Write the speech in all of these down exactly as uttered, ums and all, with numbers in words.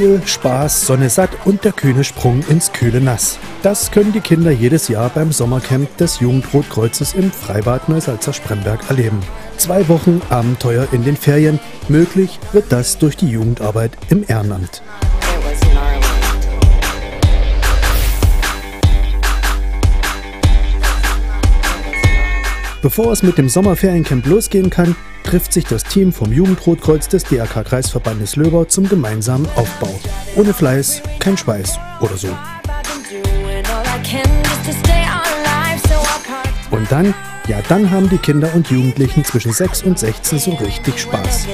Spiel, Spaß, Sonne satt und der kühne Sprung ins kühle Nass. Das können die Kinder jedes Jahr beim Sommercamp des Jugendrotkreuzes im Freibad Neusalza-Spremberg erleben. Zwei Wochen Abenteuer in den Ferien. Möglich wird das durch die Jugendarbeit im Ehrenamt. Bevor es mit dem Sommerferiencamp losgehen kann, trifft sich das Team vom Jugendrotkreuz des D R K-Kreisverbandes Löbau zum gemeinsamen Aufbau. Ohne Fleiß, kein Schweiß oder so. Und dann, ja dann haben die Kinder und Jugendlichen zwischen sechs und sechzehn so richtig Spaß.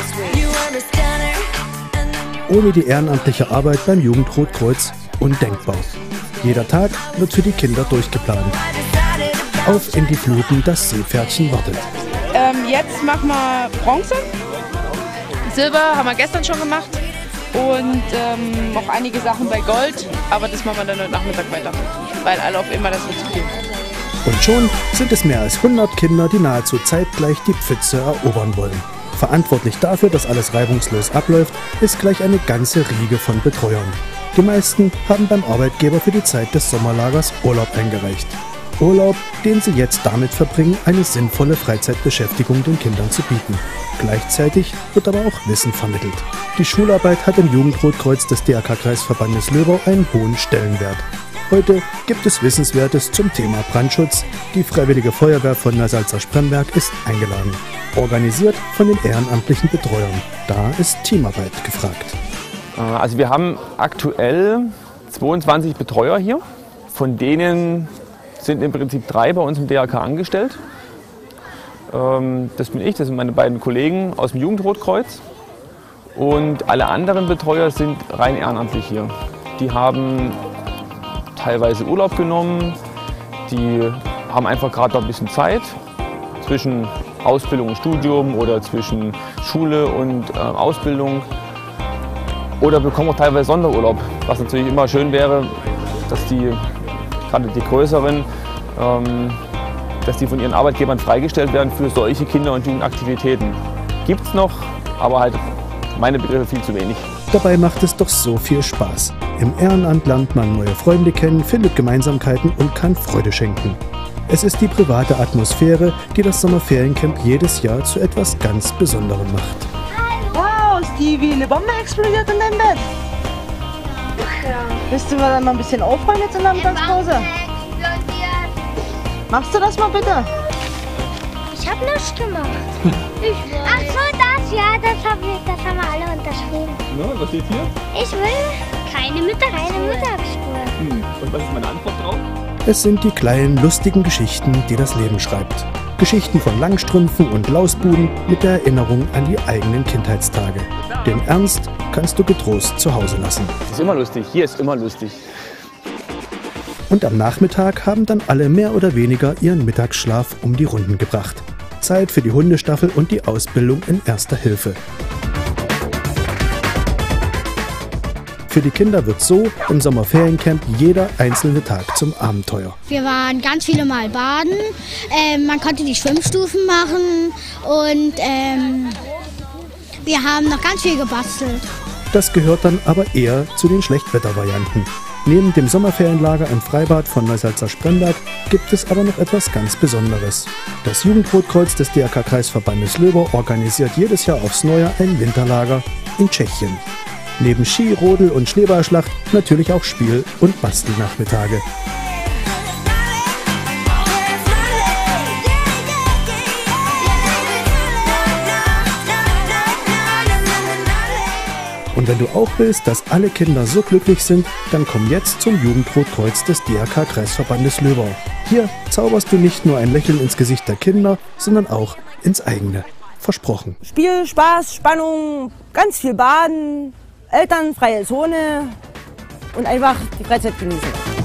Ohne die ehrenamtliche Arbeit beim Jugendrotkreuz undenkbar. Jeder Tag wird für die Kinder durchgeplant. Auf in die Fluten, das Seepferdchen wartet. Ähm, jetzt machen wir Bronze. Silber haben wir gestern schon gemacht. Und ähm, noch einige Sachen bei Gold. Aber das machen wir dann heute Nachmittag weiter. Weil alle auf immer, das wird zu viel. Und schon sind es mehr als hundert Kinder, die nahezu zeitgleich die Pfütze erobern wollen. Verantwortlich dafür, dass alles reibungslos abläuft, ist gleich eine ganze Riege von Betreuern. Die meisten haben beim Arbeitgeber für die Zeit des Sommerlagers Urlaub eingereicht. Urlaub, den sie jetzt damit verbringen, eine sinnvolle Freizeitbeschäftigung den Kindern zu bieten. Gleichzeitig wird aber auch Wissen vermittelt. Die Schularbeit hat im Jugendrotkreuz des D R K-Kreisverbandes Löbau einen hohen Stellenwert. Heute gibt es Wissenswertes zum Thema Brandschutz. Die Freiwillige Feuerwehr von Neusalza-Spremberg ist eingeladen. Organisiert von den ehrenamtlichen Betreuern. Da ist Teamarbeit gefragt. Also wir haben aktuell zweiundzwanzig Betreuer hier, von denen sind im Prinzip drei bei uns im D R K angestellt. Das bin ich, das sind meine beiden Kollegen aus dem Jugendrotkreuz. Und alle anderen Betreuer sind rein ehrenamtlich hier. Die haben teilweise Urlaub genommen, die haben einfach gerade noch ein bisschen Zeit zwischen Ausbildung und Studium oder zwischen Schule und äh, Ausbildung. Oder bekommen auch teilweise Sonderurlaub, was natürlich immer schön wäre, dass die gerade die größeren, ähm, dass die von ihren Arbeitgebern freigestellt werden für solche Kinder- und Jugendaktivitäten. Gibt es noch, aber halt meine Begriffe viel zu wenig. Dabei macht es doch so viel Spaß. Im Ehrenamt lernt man neue Freunde kennen, findet Gemeinsamkeiten und kann Freude schenken. Es ist die private Atmosphäre, die das Sommerferiencamp jedes Jahr zu etwas ganz Besonderem macht. Wow, Stevie, eine Bombe explodiert in deinem Bett. Ja. Willst du mal dann mal ein bisschen aufräumen jetzt in der Mittagspause? Machst du das mal bitte? Ich habe nichts gemacht. Ich will. Ach so, das, ja, das, hab ich, das haben wir alle unterschrieben. No, was steht hier? Ich will keine Mittagsschule. Keine Mittagsschule. Hm. Und was ist meine Antwort drauf? Es sind die kleinen, lustigen Geschichten, die das Leben schreibt. Geschichten von Langstrümpfen und Lausbuben mit der Erinnerung an die eigenen Kindheitstage. Den Ernst kannst du getrost zu Hause lassen. Ist immer lustig, hier ist immer lustig. Und am Nachmittag haben dann alle mehr oder weniger ihren Mittagsschlaf um die Runden gebracht. Zeit für die Hundestaffel und die Ausbildung in Erster Hilfe. Für die Kinder wird so im Sommerferiencamp jeder einzelne Tag zum Abenteuer. Wir waren ganz viele Mal baden, ähm, man konnte die Schwimmstufen machen und ähm, wir haben noch ganz viel gebastelt. Das gehört dann aber eher zu den Schlechtwettervarianten. Neben dem Sommerferienlager im Freibad von Neusalza-Spremberg gibt es aber noch etwas ganz Besonderes. Das Jugendrotkreuz des D R K-Kreisverbandes Löbau organisiert jedes Jahr aufs Neue ein Winterlager in Tschechien. Neben Ski, Rodel und Schneeballschlacht natürlich auch Spiel- und Bastelnachmittage. Und wenn du auch willst, dass alle Kinder so glücklich sind, dann komm jetzt zum Jugendrotkreuz des D R K-Kreisverbandes Löbau. Hier zauberst du nicht nur ein Lächeln ins Gesicht der Kinder, sondern auch ins eigene. Versprochen. Spiel, Spaß, Spannung, ganz viel Baden, elternfreie Zone und einfach die Freizeit genießen.